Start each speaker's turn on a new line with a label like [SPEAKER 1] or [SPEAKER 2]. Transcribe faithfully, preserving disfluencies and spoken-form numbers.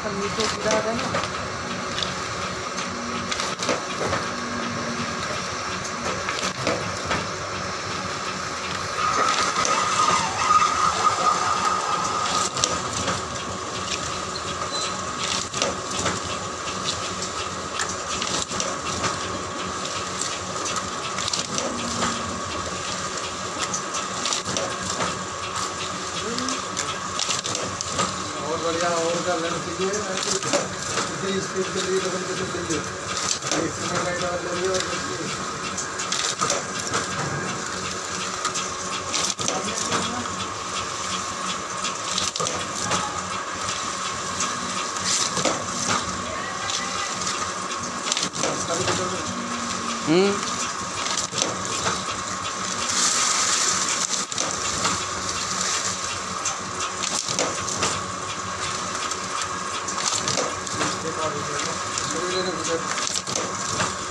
[SPEAKER 1] सब नीचे गिरा देना।
[SPEAKER 2] बढ़िया और कर लेना चाहिए इतनी स्पीड के लिए डबल कर चाहिए इसमें लाइट और लेंगे और
[SPEAKER 1] हम्म
[SPEAKER 2] Gracias.